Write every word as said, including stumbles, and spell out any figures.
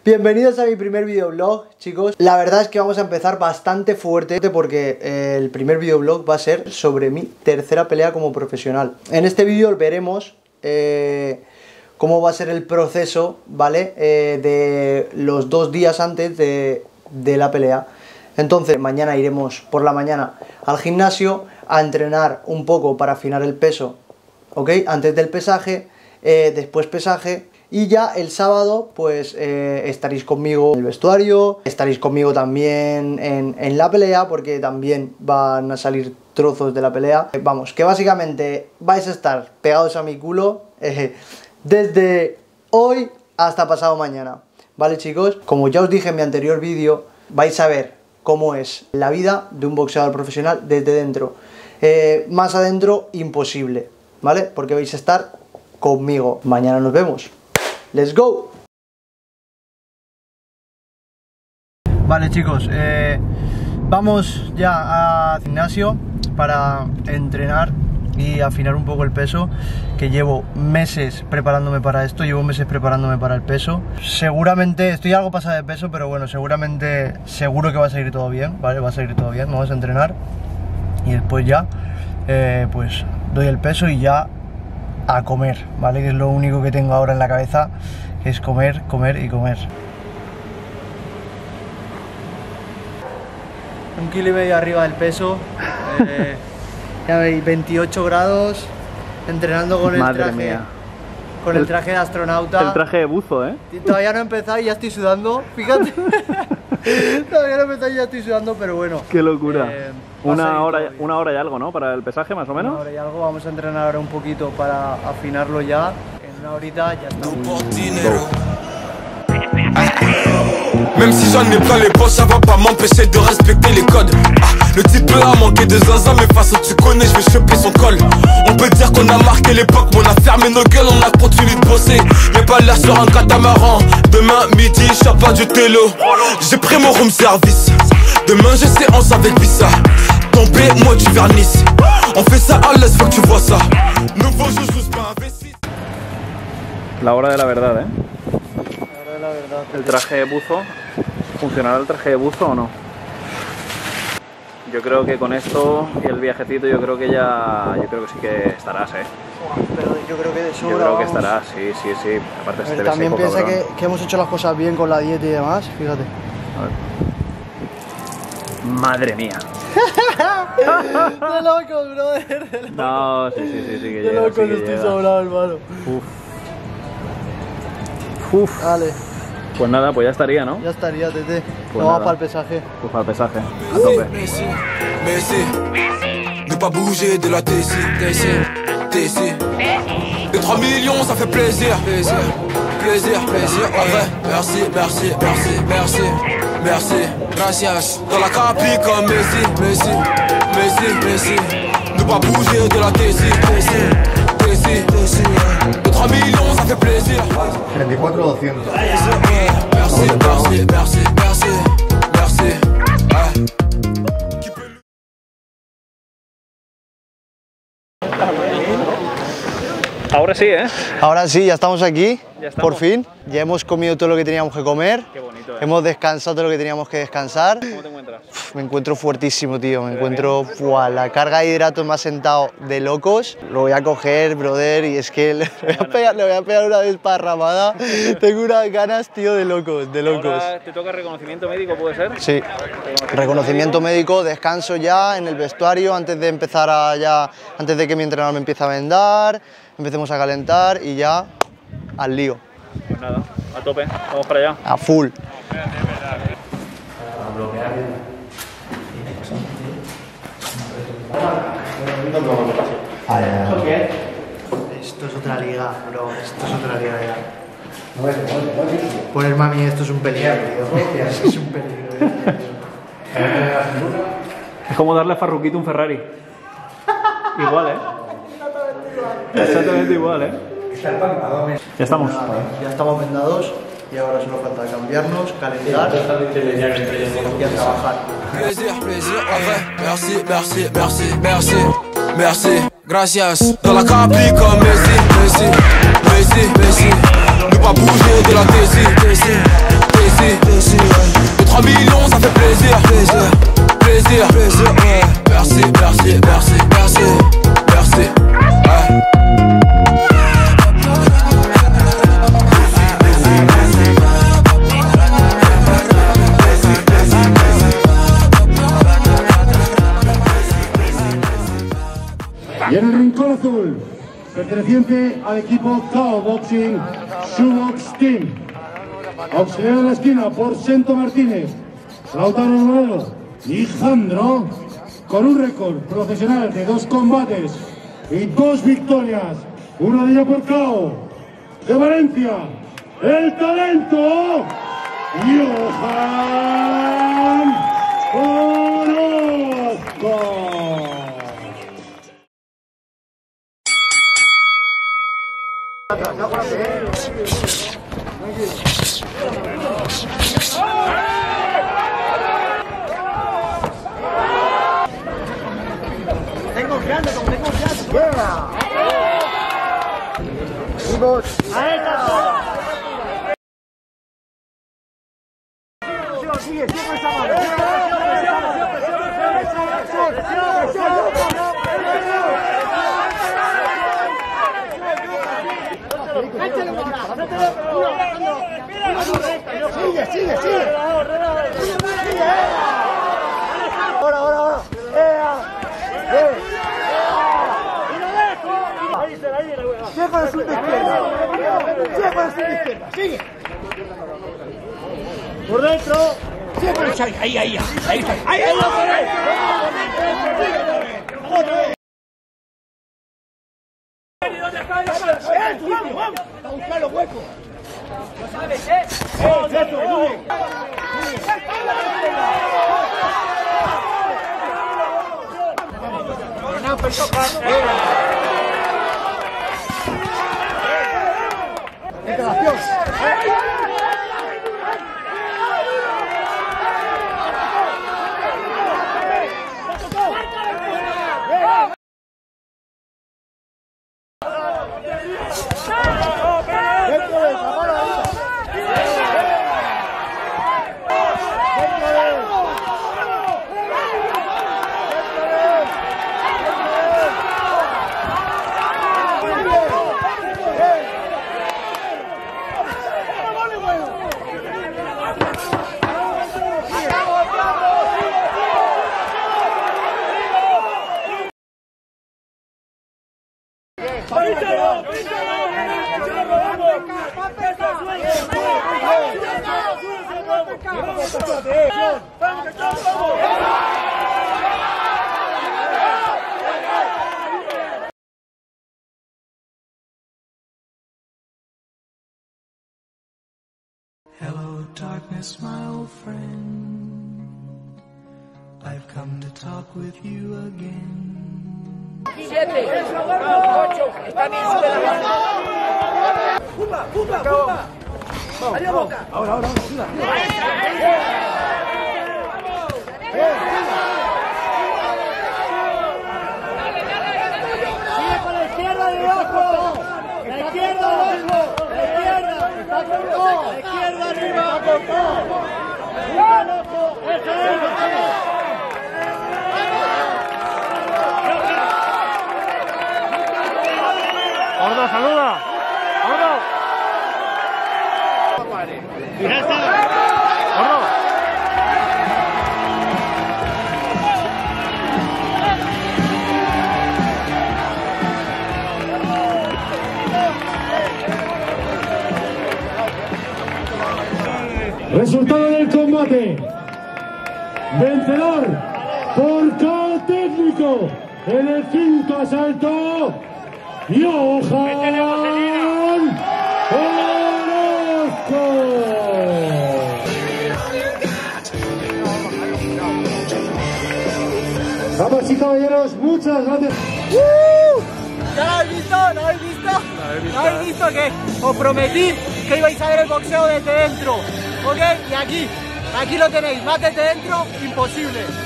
Bienvenidos a mi primer videoblog, chicos. La verdad es que vamos a empezar bastante fuerte porque eh, el primer videoblog va a ser sobre mi tercera pelea como profesional. En este vídeo veremos eh, cómo va a ser el proceso, ¿vale? Eh, de los dos días antes de, de la pelea. Entonces mañana iremos por la mañana al gimnasio a entrenar un poco para afinar el peso, ¿ok? Antes del pesaje, eh, después pesaje. Y ya el sábado pues eh, estaréis conmigo en el vestuario, estaréis conmigo también en, en la pelea, porque también van a salir trozos de la pelea. Vamos, que básicamente vais a estar pegados a mi culo eh, desde hoy hasta pasado mañana, ¿vale, chicos? Como ya os dije en mi anterior vídeo, vais a ver cómo es la vida de un boxeador profesional desde dentro. Eh, más adentro, imposible, ¿vale? Porque vais a estar conmigo. Mañana nos vemos. ¡Let's go! Vale, chicos, eh, vamos ya al gimnasio para entrenar y afinar un poco el peso, que llevo meses preparándome para esto, llevo meses preparándome para el peso. Seguramente, estoy algo pasado de peso, pero bueno, seguramente, seguro que va a salir todo bien, ¿vale? Va a salir todo bien, vamos a entrenar y después ya, eh, pues doy el peso y ya a comer, ¿vale? Que es lo único que tengo ahora en la cabeza, que es comer, comer y comer. Un kilo y medio arriba del peso, eh, ya veis, veintiocho grados, entrenando con el Madre traje, mía. con el, el traje de astronauta. El traje de buzo, ¿eh? Todavía no he empezado y ya estoy sudando, fíjate. Todavía no he empezado y ya estoy sudando, pero bueno. Qué locura. Eh, una, hora, una hora y algo, ¿no? Para el pesaje, más o menos. Una hora y algo, vamos a entrenar ahora un poquito para afinarlo ya. En una horita ya está. Même si j'en ai plein les poches, ça va pas m'empêcher de respecter les codes. Ah, le type là a manqué de zinzin, mais façon tu connais, je vais choper son col. On peut dire qu'on a marqué l'époque, mais on a fermé nos gueules, on a continué de bosser. Y'a pas l'air sur un catamaran. Demain midi, je pas du télo. J'ai pris mon room service. Demain j'ai séance avec Vissa. Tombé, moi du vernis. On fait ça à l'aise, faut que tu vois ça. Nouveau jeu, je pas investi. La hora de la verdad, ¿eh? La hora de la verdad. El traje de buzo. ¿Funcionará el traje de buzo o no? Yo creo que con esto y el viajecito yo creo que ya... Yo creo que sí que estarás, ¿eh? Pero yo creo que de sobra, Yo creo que vamos. estarás, sí, sí, sí. Aparte A se ver, te ve también seco, piensa cabrón. que, que hemos hecho las cosas bien con la dieta y demás, fíjate. A ver. Madre mía. De locos, brother. De locos. No, sí, sí, sí, sí que De llega, locos, sí que estoy llega. sobrado, hermano. Uf. Uf. Vale, Pues nada, pues ya estaría, ¿no? ya estaría, tete. Pues Vamos nada. para el pesaje. Pues para el pesaje, a tope. Messi, Messi, ne pas bouger de la T C, T C, T C. Les trois millions, ça fait plaisir, plaisir, plaisir, plaisir. En vrai, merci, merci, merci, merci, merci, gracias. Dans la capi comme Messi, Messi, Messi, Messi. Ne pas bouger de la T C, T C, T C, T C. Les trois millions, ça fait plaisir. treinta y cuatro doscientos. Merci, merci, merci, merci, merci. Ah. Ahora sí, ¿eh? Ahora sí, ya estamos aquí, Ya estamos. por fin. Ya hemos comido todo lo que teníamos que comer. Qué bonito, ¿eh? Hemos descansado todo lo que teníamos que descansar. ¿Cómo te encuentras? Me encuentro fuertísimo, tío. Me encuentro... Buah, la carga de hidratos me ha sentado de locos. Lo voy a coger, brother, y es que le voy a pegar, le voy a pegar una desparramada. Tengo unas ganas, tío, de locos, de locos. Ahora te toca reconocimiento médico, ¿puede ser? Sí, reconocimiento médico, descanso ya en el vestuario antes de empezar a ya, antes de que mi entrenador me empiece a vendar, empecemos a calentar y ya al lío, Pues nada, a tope, vamos para allá. a full. Esto es otra liga, bro, esto es otra liga ya. Ponerme a mí esto es un peligro, tío. Esto es un peligro. Es como darle a Farruquito un Ferrari. Igual, ¿eh? Exactamente igual, ¿eh? Ya estamos. Ya estamos vendados y ahora solo falta cambiarnos, calentar y a trabajar. Plaisir, plaisir, en vrai, merci, merci, merci, merci, merci, gracias. Dans la capi comme Messi, Messi, Messi, Messi. Ne pas bouger de la T C, T C, T azul, perteneciente al equipo K O Boxing Shoebox Team. Auxiliado en la esquina por Sento Martínez, Lautaro Moreno y Jandro, con un récord profesional de dos combates y dos victorias, una de ellas por K O. De Valencia, el talento Johan Orozco. Ten confianza, ten confianza. Yeah. Vamos. Ahí está. Sigue, sigue con esa mano. Sigue, sigue, sigue. Ahora, ahora, ahora. Sigue con el sur de izquierda. Sigue con el sur de izquierda. Sigue. Por dentro. Sigue con el sur. Ahí, ahí, ahí. Ahí está. Ahí, ahí. Otra vez. Vamos, vamos. A buscar los huecos. ¿Lo sabes, eh? ¡Oh, eso! ¡Muy bien! ¡No, pero toca! ¡Integración! Hello, darkness, my old friend. I've come to talk with you again. Siete, ocho, está bien, sube la mano. ¡Pumba, pumba, pumba! ¡Arriba, Boca! Ahora, ahora, ahora, ayuda. Sigue con la izquierda de abajo. La izquierda abajo. La izquierda. Está con todo. La izquierda arriba. Está con todo. Eso es. ¡Gordo, saluda! ¡Gordo! ¡Ya está! ¡Gordo! Resultado del combate. Vencedor por K O técnico en el quinto asalto. Johan Orozco. Damas y caballeros, muchas gracias. ¡Uh! ¿Ya lo habéis visto? ¿Lo habéis visto? ¿Lo habéis visto que os prometí que ibais a ver el boxeo desde dentro? ¿Ok? Y aquí, aquí lo tenéis, más desde dentro, imposible.